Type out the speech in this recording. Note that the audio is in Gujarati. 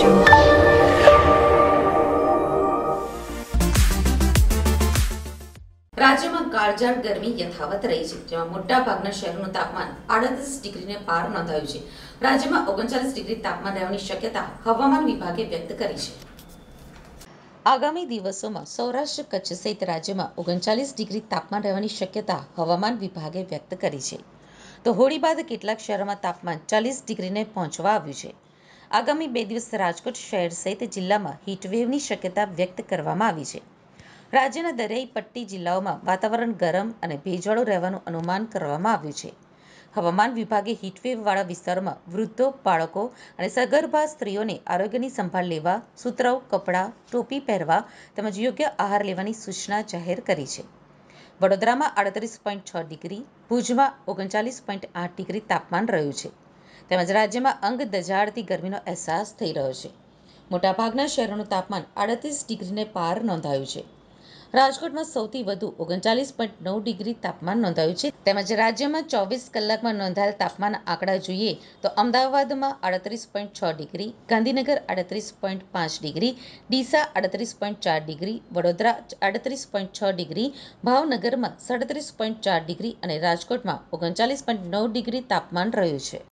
રાજ્યમાં કાળઝાળ ગરમી યથાવત રહી છે, જેમાં મોટાભાગના શહેરોનું તાપમાન 38 ડિગ્રીને પાર નોંધાયું છે. રાજ્યમાં 39 ડિગ્રી તાપમાન રહેવાની શક્યતા હવામાન વિભાગે વ્યક્ત કરી છે. આગામી દિવસોમાં સૌરાષ્ટ્ર કચ્છ સહિત રાજ્યમાં 39 ડિગ્રી તાપમાન રહેવાની શક્યતા હવામાન વિભાગે વ્યક્ત કરી છે. તો હોળી બાદ કેટલાક શહેરોમાં તાપમાન 40 ડિગ્રીને પહોંચવા આવ્યું છે. આગામી 2 દિવસ રાજકોટ શહેર સહિત જિલ્લામાં હીટવેવની શક્યતા વ્યક્ત કરવામાં આવી છે. રાજ્યના દરિયાઈ પટ્ટી જિલ્લાઓમાં વાતાવરણ ગરમ અને ભેજવાળું રહેવાનું અનુમાન કરવામાં આવ્યું છે. હવામાન વિભાગે હીટવેવવાળા વિસ્તારોમાં વૃદ્ધો, બાળકો અને સગર્ભા સ્ત્રીઓને આરોગ્યની સંભાળ લેવા, સુતરાઉ કપડાં, ટોપી પહેરવા તેમજ યોગ્ય આહાર લેવાની સૂચના જાહેર કરી છે. વડોદરામાં 38.6 ડિગ્રી, ભુજમાં 39.8 ડિગ્રી તાપમાન રહ્યું છે. તેમજ રાજ્યમાં અંગ દઝાડતી ગરમીનો અહેસાસ થઈ રહ્યો છે. મોટાભાગના શહેરોનું તાપમાન 38 ડિગ્રીને પાર નોંધાયું છે. રાજકોટમાં સૌથી વધુ 39.9 ડિગ્રી તાપમાન નોંધાયું છે. તેમજ રાજ્યમાં 24 કલાકમાં નોંધાયેલ તાપમાનના આંકડા જોઈએ તો અમદાવાદમાં 38.6 degree, Gandhinagar 38.5 degree, Deesa 38.4 degree, Vadodara 38.6 degree, ભાવનગરમાં 37.4 ડિગ્રી અને રાજકોટમાં 39.9 ડિગ્રી તાપમાન રહ્યું છે.